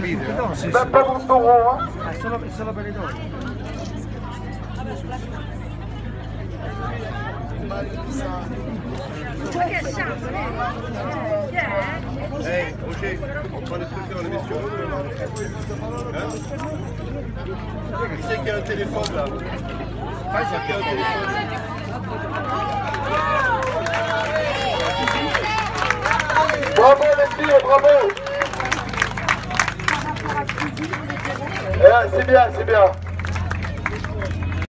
video. Même pas mon taureau, hein. Solo per i donne. Ok, on prend les trucs dans l'émission. Hein? Qui c'est qui a un téléphone là? Qui c'est qui a un téléphone? Bravo les filles, bravo. C'est bien, c'est bien.